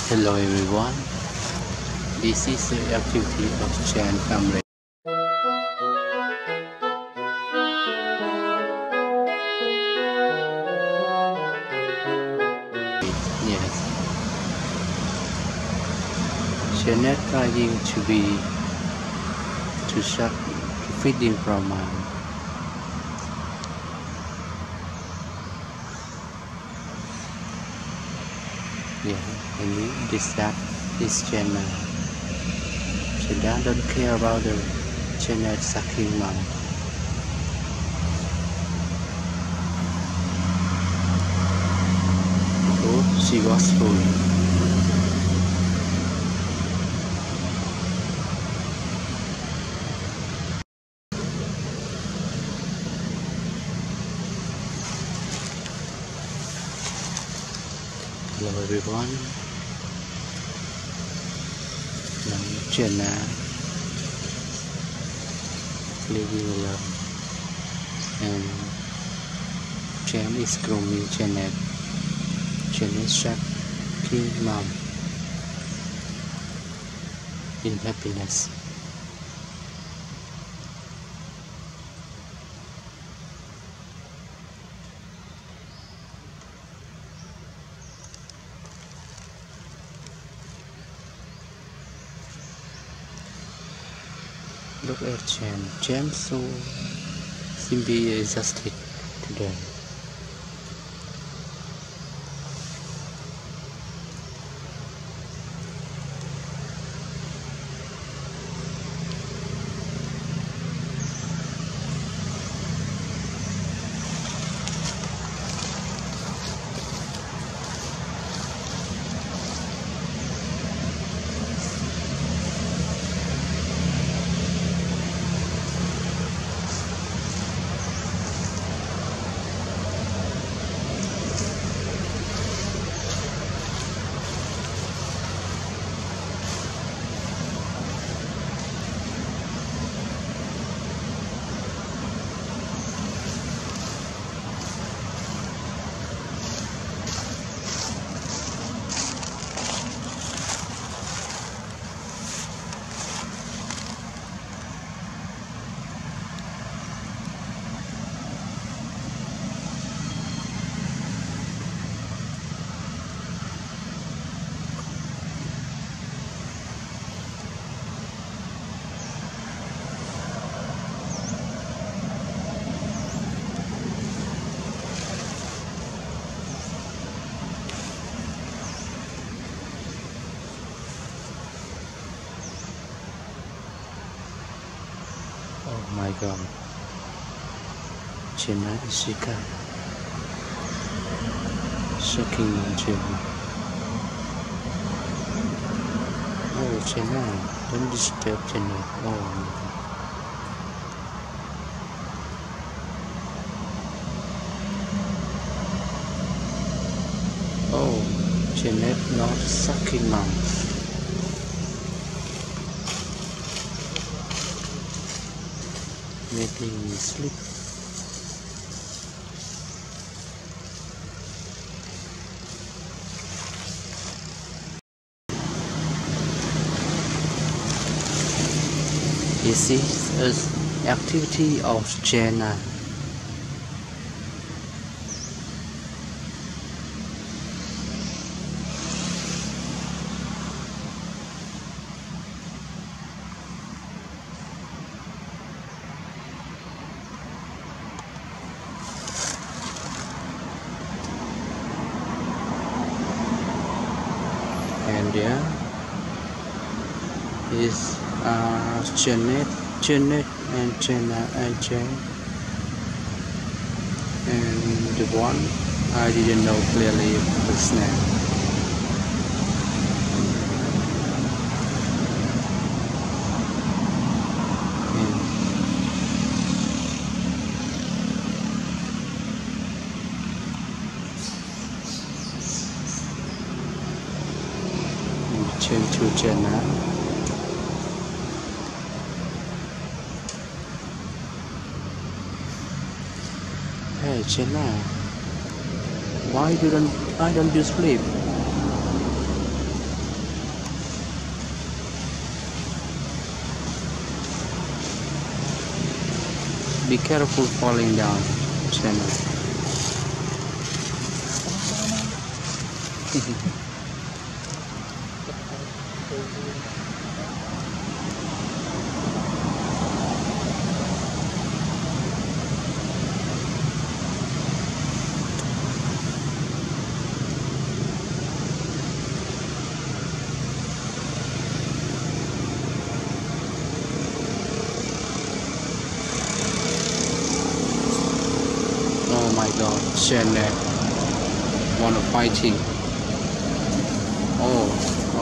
Hello everyone, this is the activity of Chan family. Yes, Janet trying to shut feeding from mom. Yeah, I need this channel. Janet don't care about the Janet sucking mom. Oh, she was full. Hello everyone. I'm Jenna living alone, and Jen is grooming Janet. Janet shocking mom in happiness. Look at Jen. Jen so simply exhausted today. Oh my god. Jenna is sick. Shocking Jenna. Oh Jenna, don't disturb Jenna. Oh. Oh, Janet not sucking mom. Making me sleep. This is an activity of Jenna. And yeah, is Janet and Jenna and Jane, and the one I didn't know clearly his name. And change to Jenna. Hey Jenna, why don't you sleep? Be careful falling down, channel. Oh my god, channel. Wanna fighting. Oh,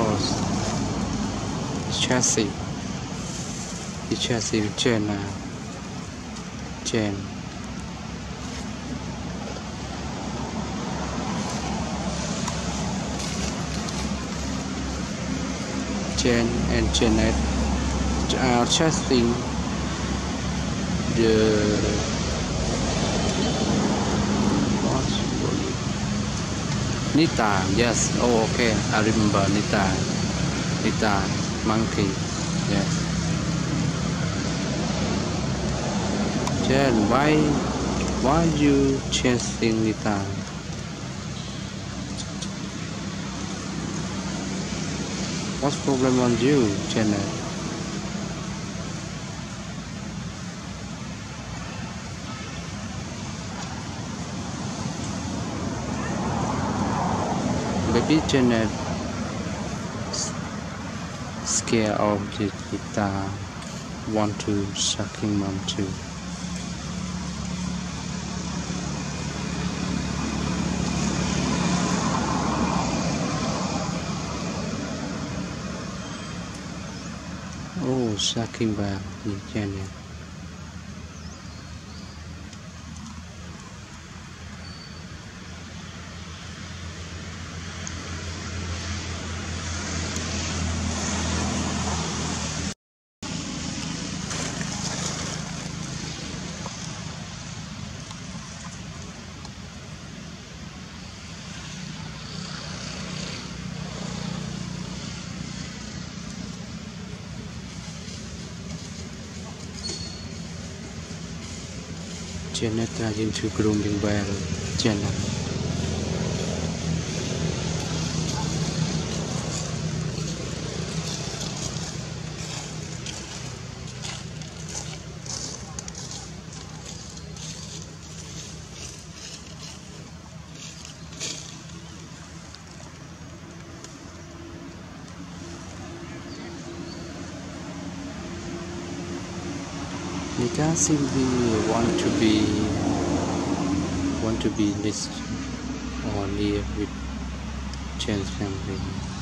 chassis. The chassis with Jen now. Jen. Jen and Janet are chasing the Nita, yes. Oh, okay. I remember Nita. Nita, monkey. Yes. Jen, why you chasing Nita? What's problem on you, Janet? Baby Janet scared of the guitar, want to sucking mom too. Oh, sucking back the Janet. Janet trying to grooming well. Janet. Nita simply want to be list or live with Jen's family.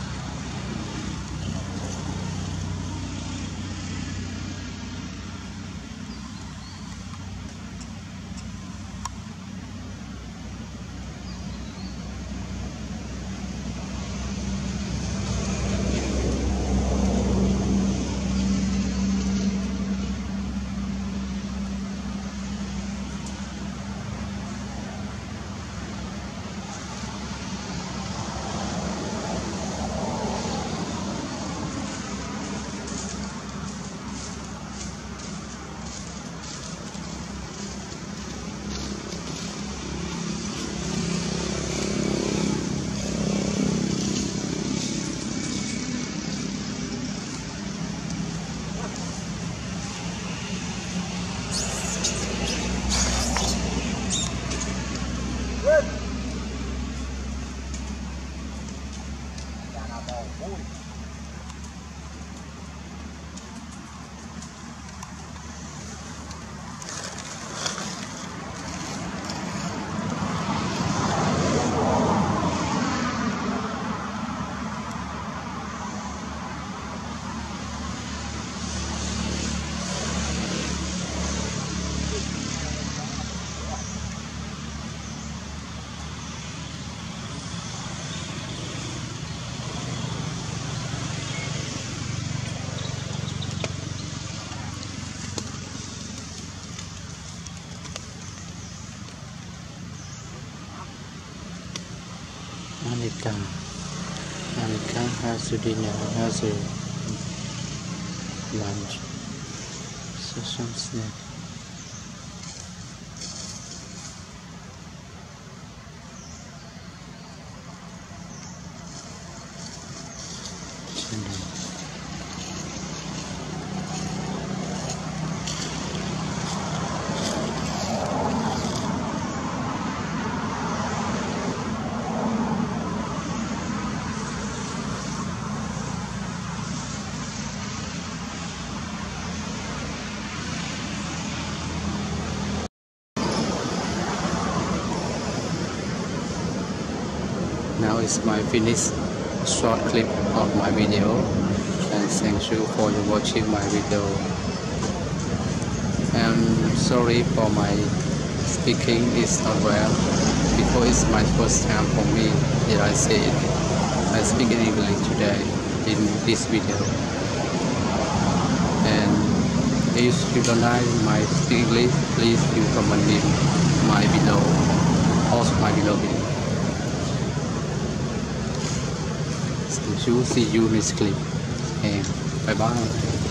Anika has a dinner, has a lunch, so some snack. Now is my finished short clip of my video, and thank you for watching my video. I'm sorry for my speaking is not well, because it's my first time for me that I say it. I speak in English today in this video. And if you don't like my speak English, please you comment in my below, also my below video. See you next clip, and bye bye.